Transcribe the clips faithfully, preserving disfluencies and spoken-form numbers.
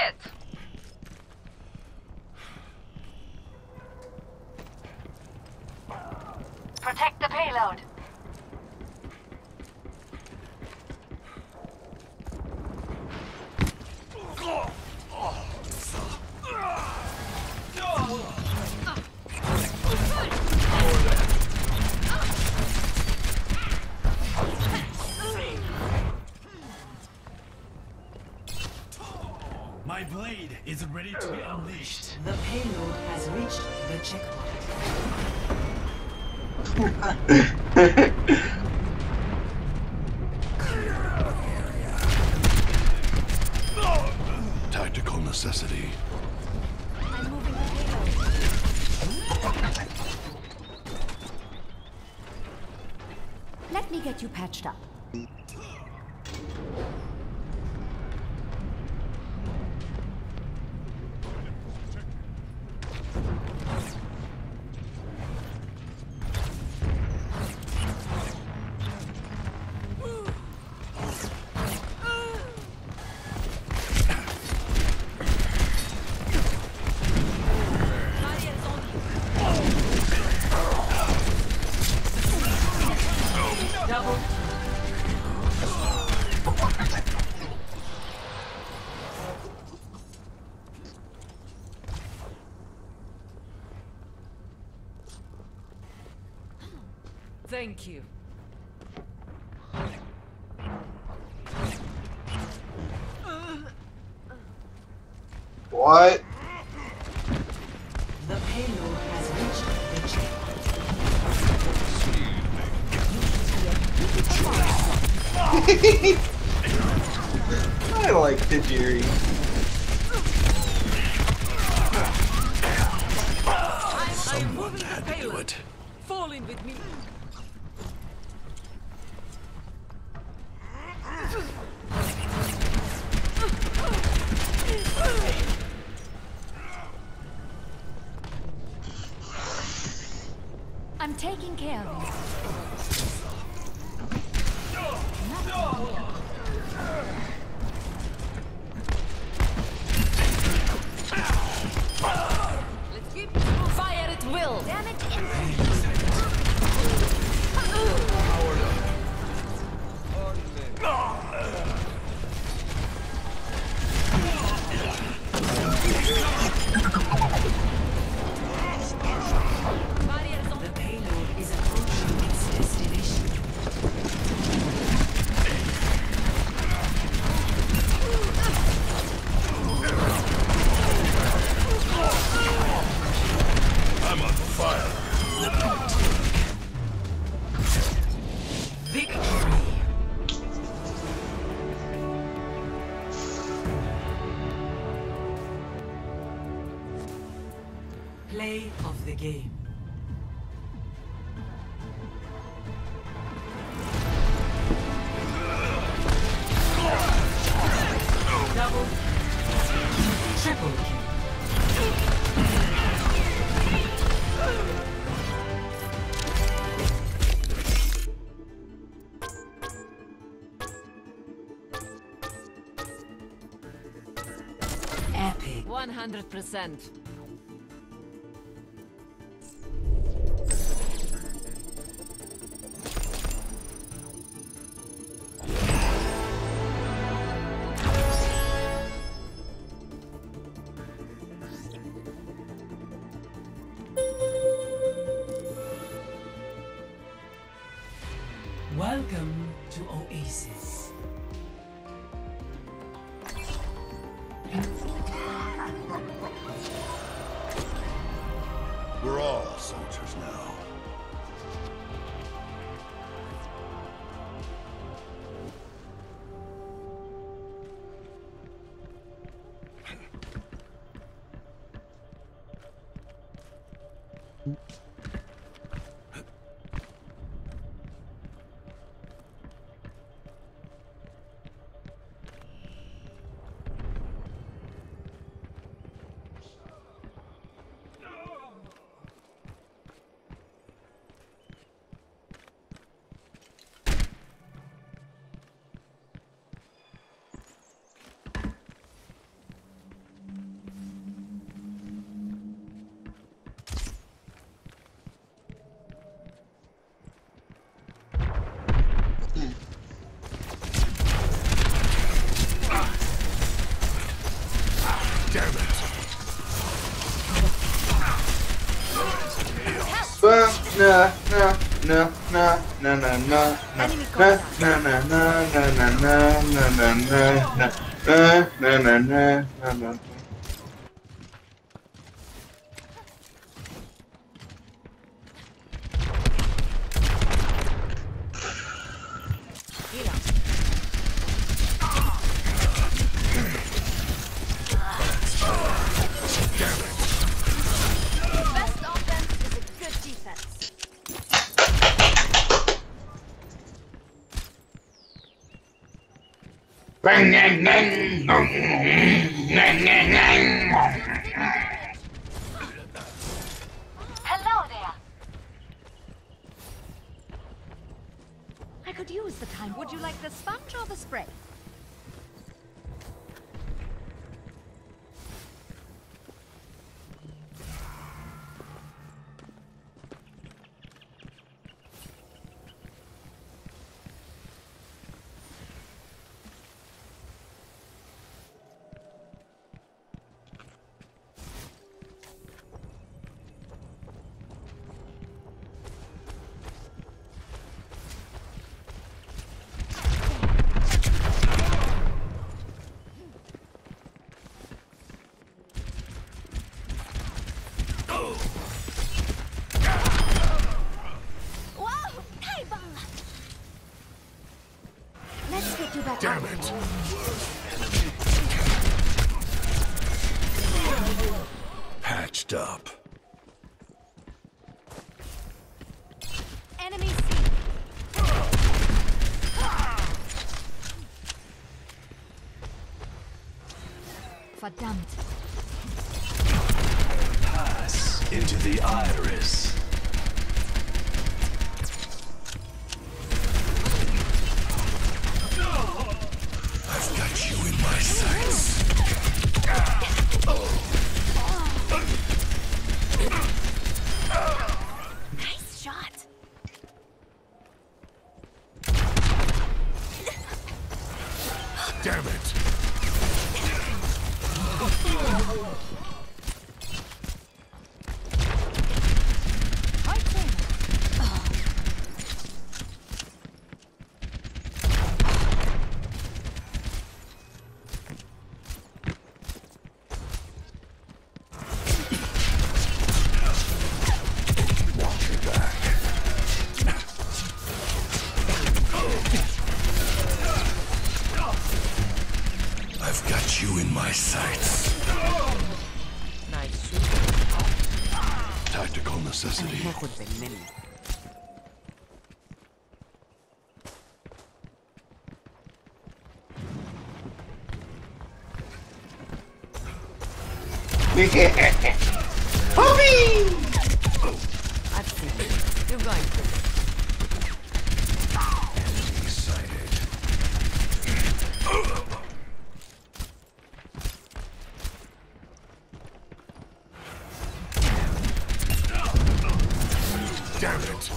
it! Protect the payload. My blade is ready to be unleashed. The payload has reached the checkpoint. Tactical necessity. I'm moving the payload. Let me get you patched up. Thank you. What? The payload has reached the checkpoint. I like Tajiri. Someone had to do it. Fall in with me. I'm taking care of you. Let's keep fire at will. Damage in. The payload is approaching its destination. I'm on fire. Victory. Play of the game. Double, triple kill. Epic. one hundred percent. Welcome to Oasis. We're all soldiers now. Damn it! But na na na na na na na Enemy na contact. na na na na na na na na na na na na na na. Best offense is a good defense. Hello there. I could use the time. Would you like the sponge or the spray? Whoa! Hey, Bung! Let's get you back. Damn it! Patched up. Enemy seen. Verdammt. Pass into the iris. I've got you in my sights. Nice shot. Damn it! Right there. Watch your back. I've got you in my sights. Nice. Tactical necessity. Hoppy! I've seen it. You're going to. Excited. Damn it!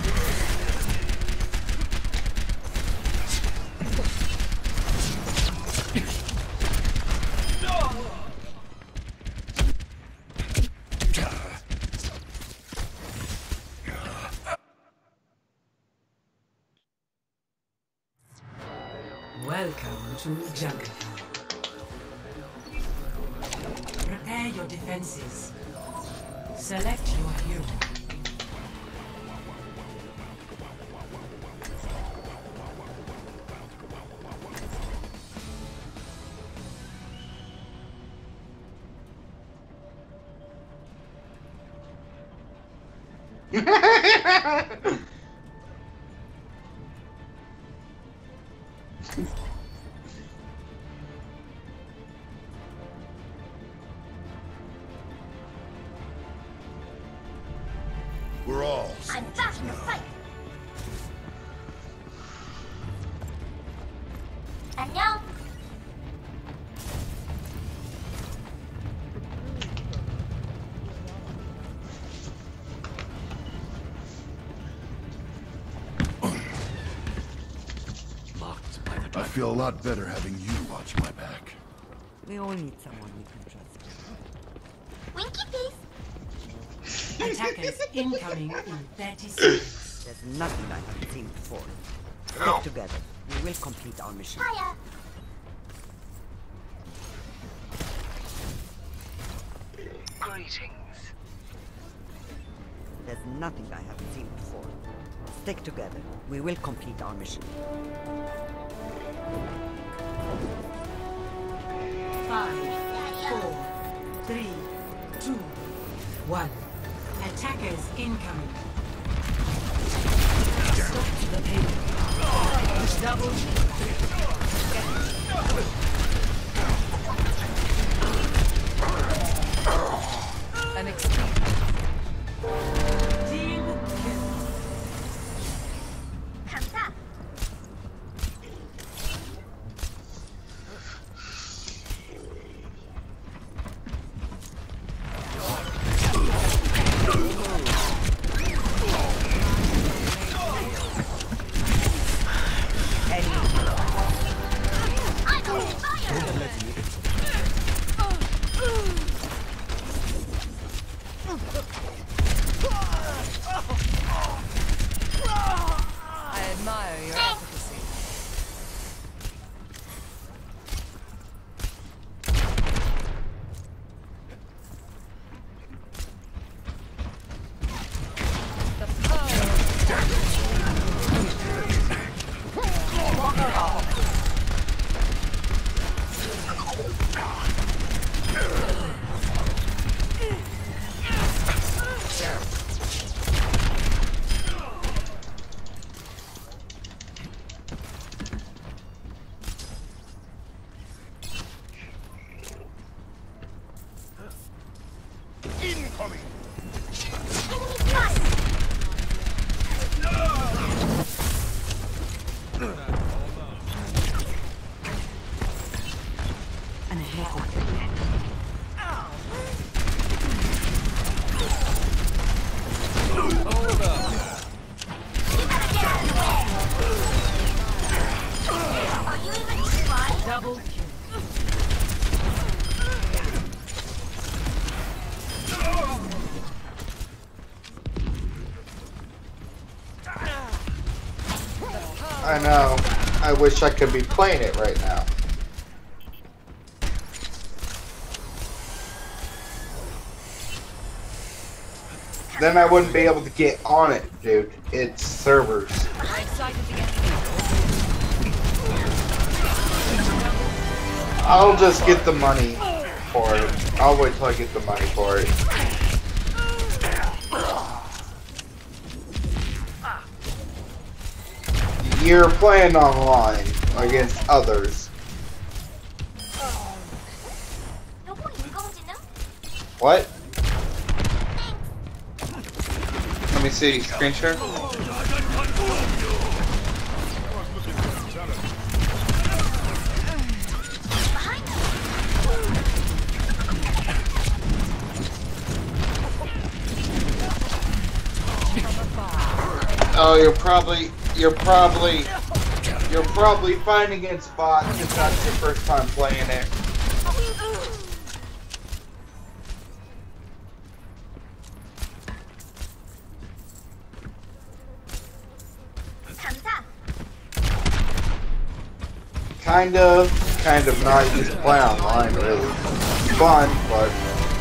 Welcome to Jungle. Prepare your defenses. Select your hero. We're all I'm back in the fight. And now, Marked by the I feel a lot better having you watch my back. We all need someone we can trust. Winky face. Attackers incoming in thirty seconds. There's nothing I haven't seen before. Stick together. We will complete our mission. Hiya. Greetings. There's nothing I haven't seen before. Stick together. We will complete our mission. Five, four, three, two, one. Attackers incoming. Stop to the payload. Double. An experience. Team kill. 감사. I admire your efficacy. The power. Incoming. An echo. Hold up. Are you even trying? Double kill. I know. I wish I could be playing it right now. Then I wouldn't be able to get on it, dude. It's servers. I sighted the enemy. I'll just get the money for it. I'll wait till I get the money for it. You're playing online against others. 여보 인공지능? What? Let me see. Screen share. Oh, you're probably, you're probably, you're probably fine against bots if that's your first time playing it. 감사. Kind of, kind of not. You just play online, really. Fun, but.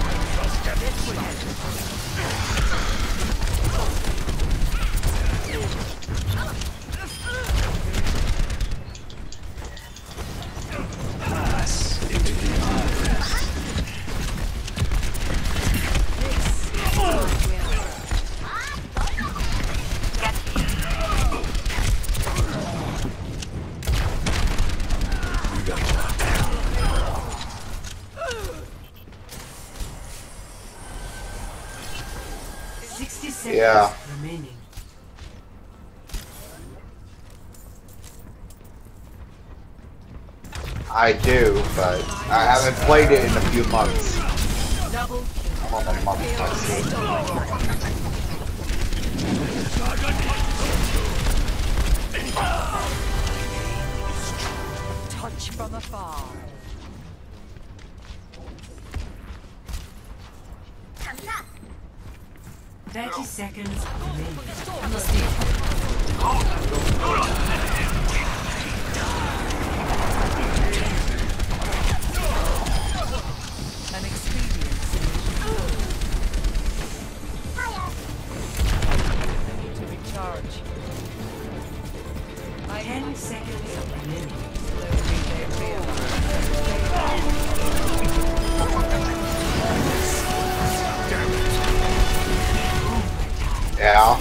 Pass into the iris. sixty seconds Yeah. remaining. I do, but I haven't played it in a few months. Double kill. I'm on a month myself. Touch from afar. thirty seconds remaining. Understand. An expedient solution. I need to recharge. Ten seconds remaining. Slowly they Yeah.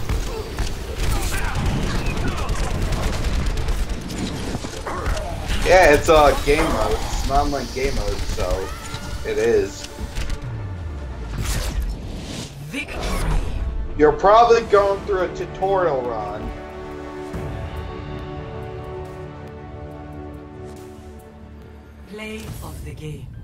Yeah, it's a uh, game mode. It's not like game mode, so it is. Victory. You're probably going through a tutorial run. Play of the game.